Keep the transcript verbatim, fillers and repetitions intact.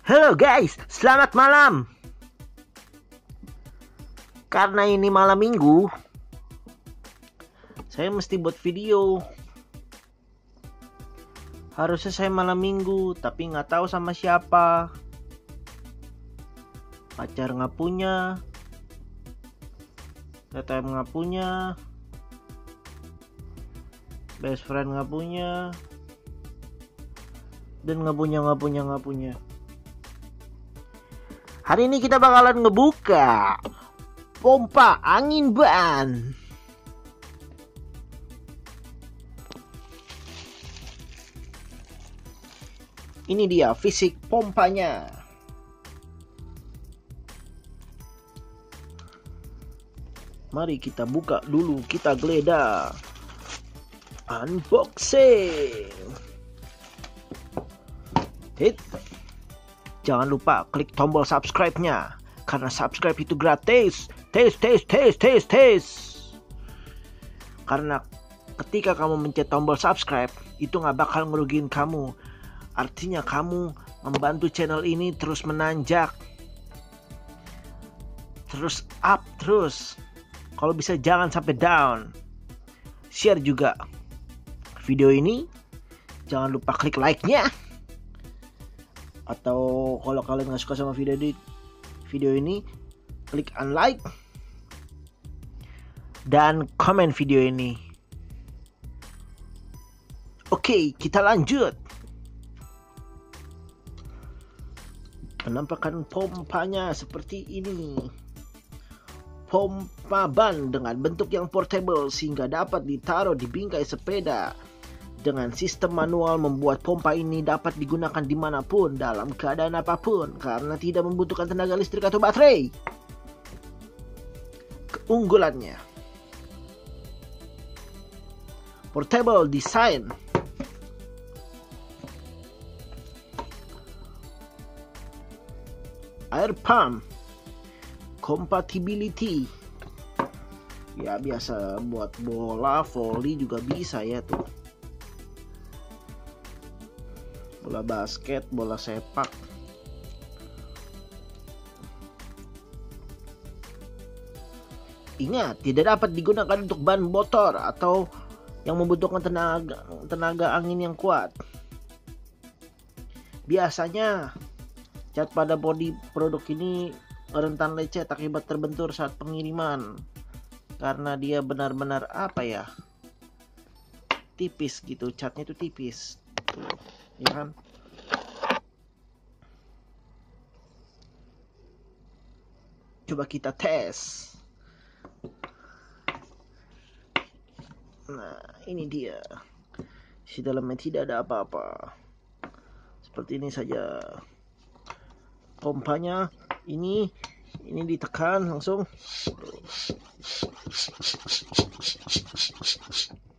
Halo guys, selamat malam. Karena ini malam minggu, saya mesti buat video. Harusnya saya malam minggu, tapi nggak tahu sama siapa. Pacar nggak punya, T T M nggak punya, best friend nggak punya, dan nggak punya nggak punya nggak punya. Hari ini kita bakalan ngebuka pompa angin ban. Ini dia fisik pompanya. Mari kita buka dulu, kita geledah. Unboxing. Hit. Jangan lupa klik tombol subscribe-nya, karena subscribe itu gratis. Tes, tes, tes, tes, tes. Karena ketika kamu mencet tombol subscribe, itu gak bakal ngerugiin kamu. Artinya kamu membantu channel ini terus menanjak, terus up terus. Kalau bisa jangan sampai down. Share juga video ini. Jangan lupa klik like-nya. Atau kalau kalian gak suka sama video di video ini, klik unlike dan komen video ini. Oke, kita lanjut. Penampakan pompanya seperti ini. Pompa ban dengan bentuk yang portable sehingga dapat ditaruh di bingkai sepeda. Dengan sistem manual membuat pompa ini dapat digunakan dimanapun dalam keadaan apapun karena tidak membutuhkan tenaga listrik atau baterai. Keunggulannya, portable design, air pump, compatibility. Ya biasa buat bola, volley juga bisa ya tuh. Bola basket, bola sepak. Ingat, tidak dapat digunakan untuk ban motor atau yang membutuhkan tenaga tenaga angin yang kuat. Biasanya cat pada bodi produk ini rentan lecet akibat terbentur saat pengiriman. Karena dia benar-benar apa ya? Tipis gitu, catnya itu tipis. Tuh. Ya kan? Coba kita tes. Nah, ini dia. Di dalamnya tidak ada apa-apa. Seperti ini saja. Pompanya ini ini ditekan langsung.